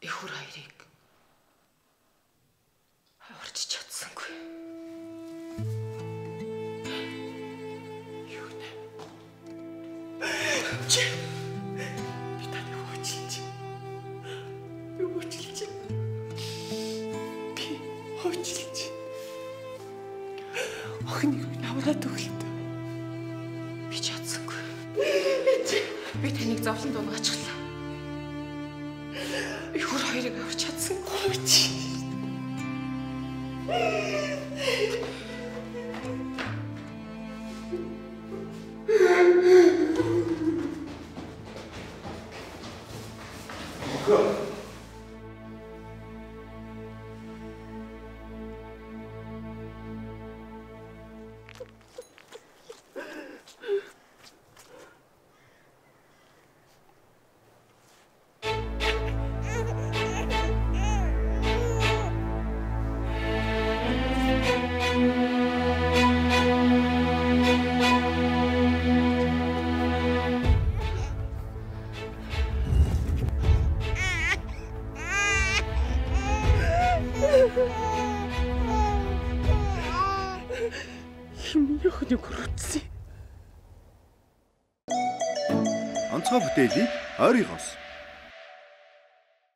Эхүр хоёрыг аварч чадсангүй. Юу нэ? Чи би таны хөөжилж. Би хөөжилж. Би хөөжилж. Охиныг минь авраад өглөө. Би чадсангүй. Би таныг зовлон дунгаачлаа. Эхүр хоёрыг авч чадсангүй чи. Онцгой бүтээлийг ойрын хос